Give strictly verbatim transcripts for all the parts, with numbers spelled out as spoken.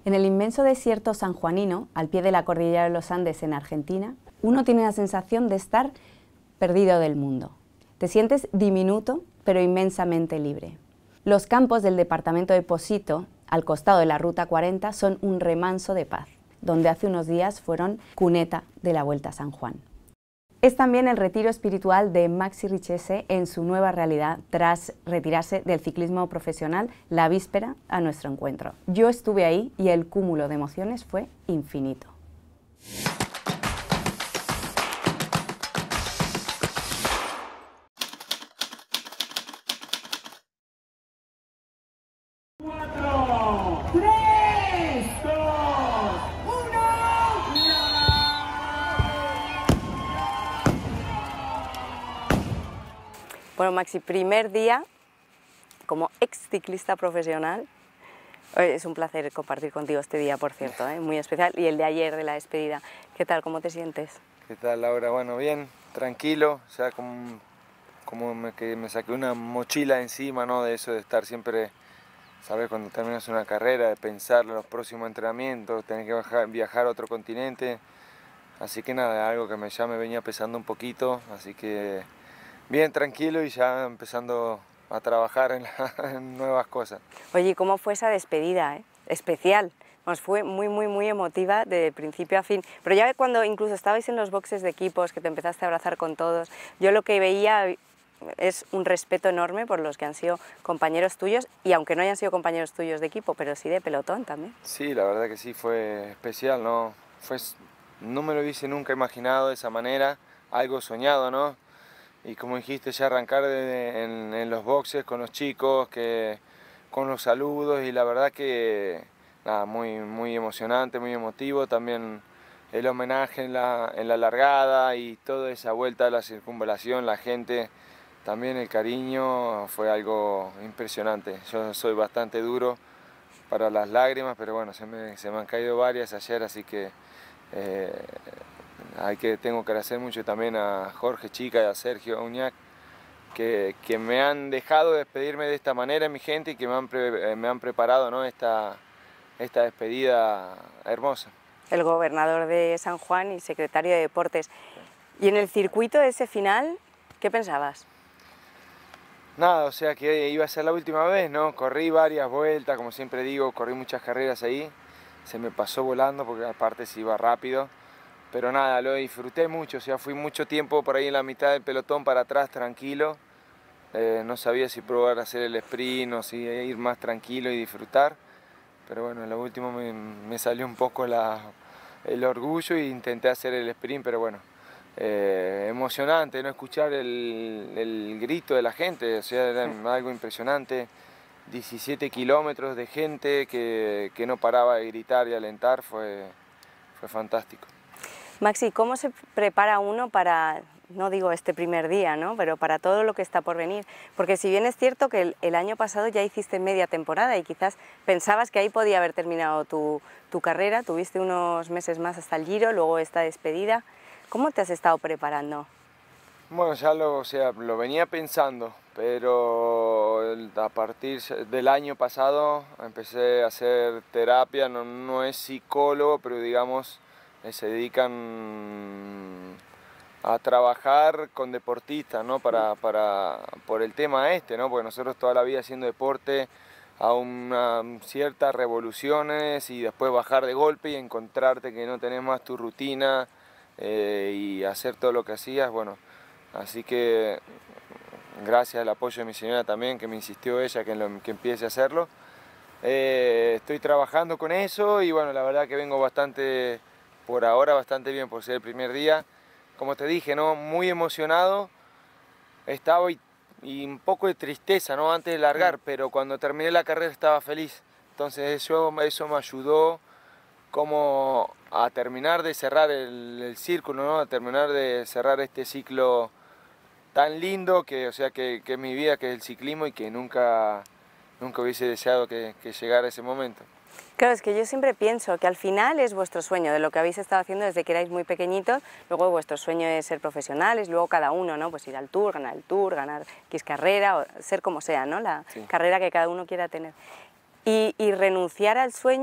En el inmenso desierto sanjuanino, al pie de la cordillera de los Andes en Argentina, uno tiene la sensación de estar perdido del mundo. Te sientes diminuto, pero inmensamente libre. Los campos del departamento de Posito, al costado de la Ruta cuarenta, son un remanso de paz, donde hace unos días fueron cuneta de la Vuelta a San Juan. Es también el retiro espiritual de Maxi Richese en su nueva realidad tras retirarse del ciclismo profesional la víspera a nuestro encuentro. Yo estuve ahí y el cúmulo de emociones fue infinito. Cuatro, tres, dos, uno. Bueno, Maxi, primer día como ex ciclista profesional. Es un placer compartir contigo este día, por cierto, ¿eh? Muy especial. Y el de ayer, de la despedida. ¿Qué tal? ¿Cómo te sientes? ¿Qué tal, Laura? Bueno, bien, tranquilo. O sea, como, como me, que me saqué una mochila encima, ¿no? De eso de estar siempre, ¿sabes? Cuando terminas una carrera, de pensar en los próximos entrenamientos, tener que viajar, viajar a otro continente. Así que nada, algo que me, ya me venía pesando un poquito. Así que bien, tranquilo y ya empezando a trabajar en, la, en nuevas cosas. Oye, ¿cómo fue esa despedida, eh? Especial. Nos fue muy, muy, muy emotiva de principio a fin. Pero ya cuando incluso estabais en los boxes de equipos, que te empezaste a abrazar con todos, yo lo que veía es un respeto enorme por los que han sido compañeros tuyos, y aunque no hayan sido compañeros tuyos de equipo, pero sí de pelotón también. Sí, la verdad que sí, fue especial, ¿no? Fue, no me lo hubiese nunca imaginado de esa manera, algo soñado, ¿no? Y como dijiste, ya arrancar de, en, en los boxes con los chicos, que, con los saludos, y la verdad que nada, muy, muy emocionante, muy emotivo. También el homenaje en la, en la largada y toda esa vuelta a la circunvalación, la gente, también el cariño, fue algo impresionante. Yo soy bastante duro para las lágrimas, pero bueno, se me, se me han caído varias ayer, así que eh, hay que tengo que agradecer mucho también a Jorge Chica y a Sergio Uñac, que, que me han dejado despedirme de esta manera, mi gente, y que me han, pre, me han preparado, ¿no? esta, esta despedida hermosa. El gobernador de San Juan y secretario de Deportes. Y en el circuito de ese final, ¿qué pensabas? Nada, o sea que iba a ser la última vez, ¿no? Corrí varias vueltas, como siempre digo, corrí muchas carreras ahí. Se me pasó volando porque aparte se iba rápido. Pero nada, lo disfruté mucho, o sea, fui mucho tiempo por ahí en la mitad del pelotón para atrás, tranquilo. Eh, no sabía si probar a hacer el sprint o si ir más tranquilo y disfrutar. Pero bueno, en lo último me, me salió un poco la, el orgullo e intenté hacer el sprint, pero bueno. Eh, emocionante, ¿no? Escuchar el, el grito de la gente, o sea, era algo impresionante. diecisiete kilómetros de gente que, que no paraba de gritar y alentar, fue, fue fantástico. Maxi, ¿cómo se prepara uno para, no digo este primer día, ¿no? Pero para todo lo que está por venir? Porque si bien es cierto que el, el año pasado ya hiciste media temporada y quizás pensabas que ahí podía haber terminado tu, tu carrera, tuviste unos meses más hasta el Giro, luego esta despedida. ¿Cómo te has estado preparando? Bueno, ya lo, o sea, lo venía pensando, pero a partir del año pasado empecé a hacer terapia, no, no es psicólogo, pero digamos, se dedican a trabajar con deportistas, ¿no? Para, para, por el tema este, ¿no? Porque nosotros toda la vida haciendo deporte a una ciertas revoluciones y después bajar de golpe y encontrarte que no tenés más tu rutina eh, y hacer todo lo que hacías, bueno, así que gracias al apoyo de mi señora también, que me insistió ella que, lo, que empiece a hacerlo. Eh, estoy trabajando con eso y bueno, la verdad que vengo bastante, por ahora bastante bien por ser el primer día. Como te dije, ¿no? Muy emocionado, estaba y, y un poco de tristeza, ¿no? Antes de largar, pero cuando terminé la carrera estaba feliz. Entonces eso, eso me ayudó como a terminar de cerrar el, el círculo, ¿no? A terminar de cerrar este ciclo tan lindo que, o sea, que, que es mi vida, que es el ciclismo, y que nunca, nunca hubiese deseado que, que llegara ese momento. Claro, es que yo siempre pienso que al final es vuestro sueño, de lo que habéis estado haciendo desde que erais muy pequeñitos, luego vuestro sueño es ser profesionales, luego cada uno, ¿no? Pues ir al Tour, ganar el Tour, ganar X carrera, o ser como sea, ¿no? La Sí. carrera que cada uno quiera tener. Y, y renunciar al sueño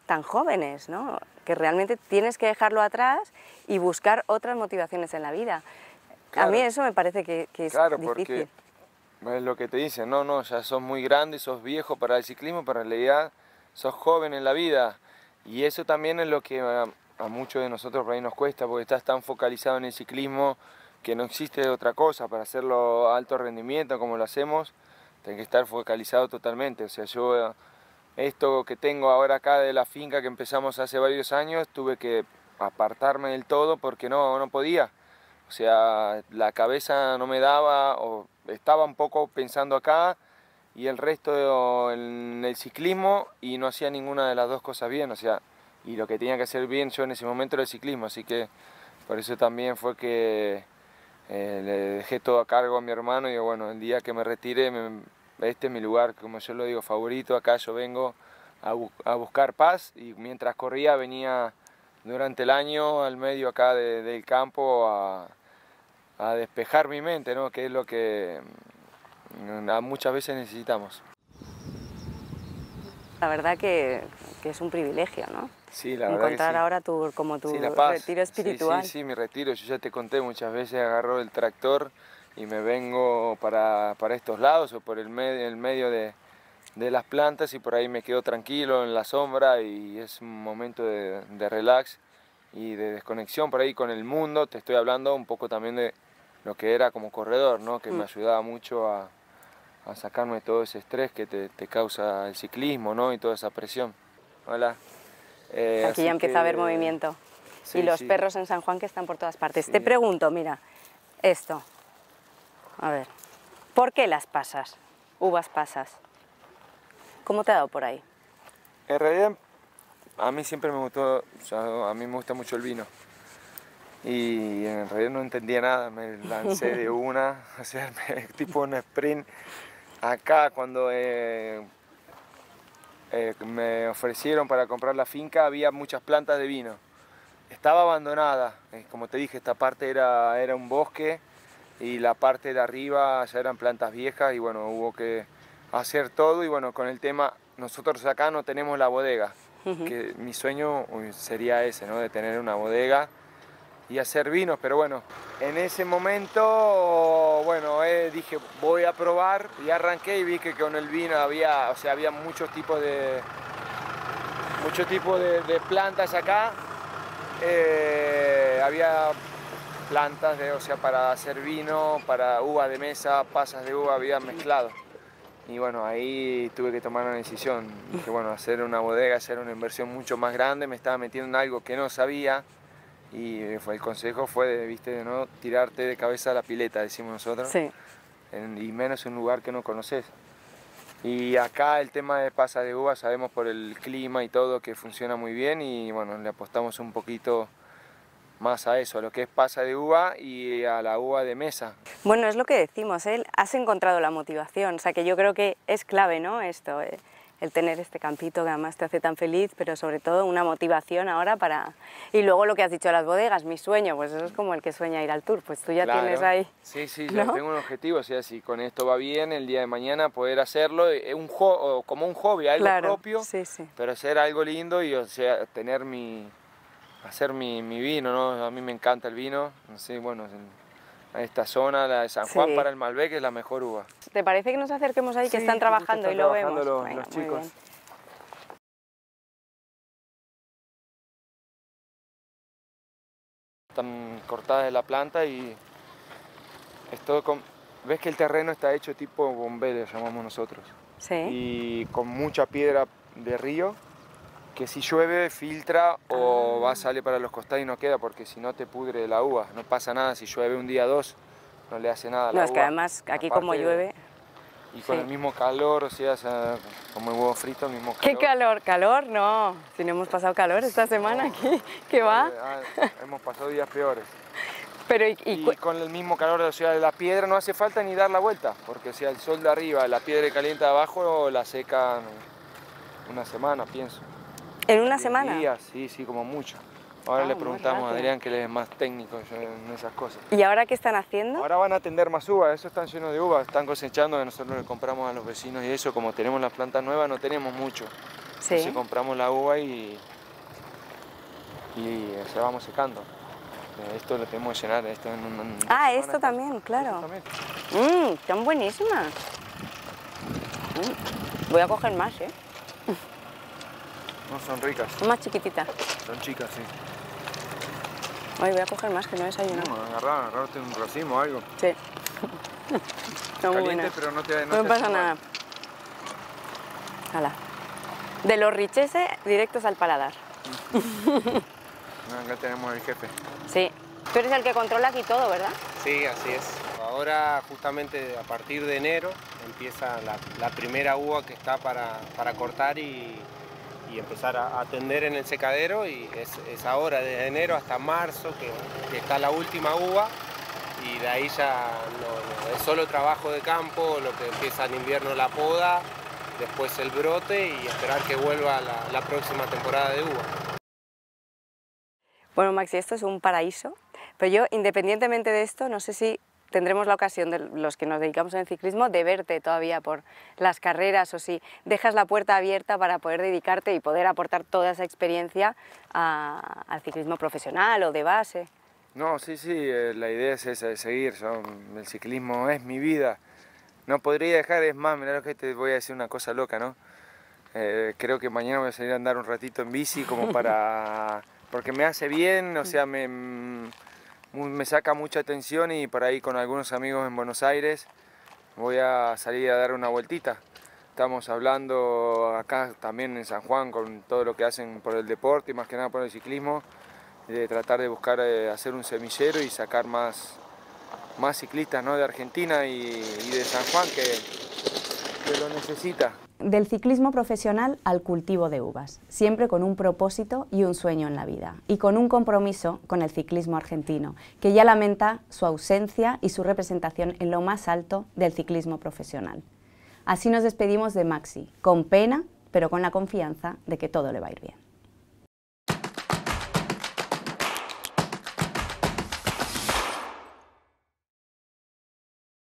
tan jóvenes, ¿no? Que realmente tienes que dejarlo atrás y buscar otras motivaciones en la vida. Claro. A mí eso me parece que, que es claro, difícil. Porque es lo que te dicen, no, no, ya sos muy grande, sos viejo para el ciclismo, pero en realidad sos joven en la vida. Y eso también es lo que a, a muchos de nosotros por ahí nos cuesta, porque estás tan focalizado en el ciclismo que no existe otra cosa. Para hacerlo a alto rendimiento como lo hacemos, tenés que estar focalizado totalmente. O sea, yo esto que tengo ahora acá de la finca que empezamos hace varios años, tuve que apartarme del todo porque no, no podía. O sea, la cabeza no me daba, o estaba un poco pensando acá y el resto en el ciclismo, y no hacía ninguna de las dos cosas bien. O sea, y lo que tenía que hacer bien yo en ese momento era el ciclismo, así que por eso también fue que eh, le dejé todo a cargo a mi hermano y digo, bueno, el día que me retire, me, este es mi lugar, como yo lo digo, favorito. Acá yo vengo a, bu a buscar paz, y mientras corría venía durante el año al medio acá de, del campo a, a despejar mi mente, ¿no? Que es lo que mm, muchas veces necesitamos. La verdad que, que es un privilegio, ¿no? Sí, la verdad Encontrar que sí. ahora tu, como tu sí, la paz. retiro espiritual. Sí, sí, sí, mi retiro. Yo ya te conté muchas veces, agarro el tractor y me vengo para, para estos lados o por el, med el medio de, de las plantas, y por ahí me quedo tranquilo en la sombra, y es un momento de, de relax y de desconexión por ahí con el mundo. Te estoy hablando un poco también de lo que era como corredor, ¿no? Que mm. me ayudaba mucho a, a sacarme todo ese estrés que te, te causa el ciclismo, ¿no? Y toda esa presión. Hola. Eh, Aquí ya empieza que... a haber movimiento. Sí, y los sí. perros en San Juan que están por todas partes. Sí. Te pregunto, mira, esto. A ver, ¿por qué las pasas? Uvas pasas. ¿Cómo te ha dado por ahí? En realidad, a mí siempre me gustó, o sea, a mí me gusta mucho el vino. Y en realidad no entendía nada, me lancé de una, o sea, tipo un sprint. Acá cuando eh, eh, me ofrecieron para comprar la finca, había muchas plantas de vino. Estaba abandonada, eh, como te dije, esta parte era, era un bosque, y la parte de arriba ya eran plantas viejas, y bueno, hubo que hacer todo. Y bueno, con el tema, nosotros acá no tenemos la bodega, uh-huh. que mi sueño sería ese, ¿no? De tener una bodega y hacer vinos, pero bueno, en ese momento, bueno, eh, dije, voy a probar, y arranqué y vi que con el vino había, o sea, había muchos tipos de, muchos tipos de, de plantas acá, eh, había plantas, de, o sea, para hacer vino, para uva de mesa, pasas de uva, había mezclado. Y bueno, ahí tuve que tomar una decisión, dije, bueno, hacer una bodega, hacer una inversión mucho más grande, me estaba metiendo en algo que no sabía. Y fue, el consejo fue, de, viste, de no tirarte de cabeza a la pileta, decimos nosotros, sí. en, y menos en un lugar que no conoces. Y acá el tema de pasa de uva, sabemos por el clima y todo que funciona muy bien, y bueno, le apostamos un poquito más a eso, a lo que es pasa de uva y a la uva de mesa. Bueno, es lo que decimos, ¿eh? Has encontrado la motivación, o sea que yo creo que es clave, ¿no? Esto, eh, el tener este campito que además te hace tan feliz, pero sobre todo una motivación ahora para... Y luego lo que has dicho de las bodegas, mi sueño, pues eso es como el que sueña ir al Tour, pues tú ya claro. tienes ahí... Sí, sí, ya ¿no? tengo un objetivo, o sea, si con esto va bien, el día de mañana poder hacerlo, un jo como un hobby, algo claro, propio, sí, sí. pero hacer algo lindo y, o sea, tener mi... hacer mi, mi vino, ¿no? A mí me encanta el vino, no sé, bueno, en esta zona, la de San Juan, sí. para el Malbec es la mejor uva. ¿Te parece que nos acerquemos ahí, sí, que están trabajando están y lo trabajando vemos? Los, Venga, los chicos. Están cortadas de la planta y es todo con... ves que el terreno está hecho tipo bombé, le llamamos nosotros. Sí. Y con mucha piedra de río, que si llueve filtra o va, sale para los costados y no queda, porque si no te pudre la uva. No pasa nada, si llueve un día o dos, no le hace nada a la uva. No, uva. es que además aquí Aparte, como llueve... Y con sí. el mismo calor, o sea, o sea, como el huevo frito, el mismo calor. ¿Qué calor? ¿Calor? No, si no hemos pasado calor esta semana no. aquí, ¿qué va? Ah, hemos pasado días peores. Pero y, y, y con el mismo calor, o sea, la piedra no hace falta ni dar la vuelta, porque o sea, el sol de arriba, la piedra caliente de abajo, la secan una semana, pienso. ¿En una semana? Días, sí, sí, como mucho. Ahora ah, le preguntamos a Adrián, que él es más técnico en esas cosas. ¿Y ahora qué están haciendo? Ahora van a atender más uvas, esos están llenos de uvas, están cosechando, nosotros le compramos a los vecinos y eso, como tenemos las plantas nuevas, no tenemos mucho. Sí. Entonces compramos la uva y, y se vamos secando. Esto lo tenemos que llenar. Esto en un, en ah, esto también, claro. Mmm, están buenísimas. Mm, voy a coger más, ¿eh? No, son ricas. Son más chiquititas. Son chicas, sí. Ay, voy a coger más, que no he desayunado. No, agarrar, agarrarte un racimo o algo. Sí. Son muy Caliente, buenas. pero no te No, no me pasa nada. Hala. De los richeses directos al paladar. No, acá tenemos el jefe. Sí. Tú eres el que controla aquí todo, ¿verdad? Sí, así es. Ahora, justamente a partir de enero, empieza la, la primera uva que está para, para cortar y, y empezar a atender en el secadero. Y es, es ahora, desde enero hasta marzo, que, que está la última uva. Y de ahí ya no, no, es solo trabajo de campo, lo que empieza en invierno la poda, después el brote y esperar que vuelva la, la próxima temporada de uva. Bueno, Maxi, esto es un paraíso, pero yo, independientemente de esto, no sé si tendremos la ocasión, de los que nos dedicamos al ciclismo, de verte todavía por las carreras o si dejas la puerta abierta para poder dedicarte y poder aportar toda esa experiencia a, al ciclismo profesional o de base. No, sí, sí, eh, la idea es esa, de seguir. Yo, el ciclismo es mi vida. No podría dejar, es más, mirá lo que te voy a decir una cosa loca, ¿no? Eh, creo que mañana voy a salir a andar un ratito en bici como para... porque me hace bien, o sea, me, me saca mucha atención y por ahí con algunos amigos en Buenos Aires voy a salir a dar una vueltita. Estamos hablando acá también en San Juan con todo lo que hacen por el deporte y más que nada por el ciclismo, de tratar de buscar eh, hacer un semillero y sacar más, más ciclistas, ¿no? De Argentina y, y de San Juan que, que lo necesita. Del ciclismo profesional al cultivo de uvas, siempre con un propósito y un sueño en la vida, y con un compromiso con el ciclismo argentino, que ya lamenta su ausencia y su representación en lo más alto del ciclismo profesional. Así nos despedimos de Maxi, con pena, pero con la confianza de que todo le va a ir bien.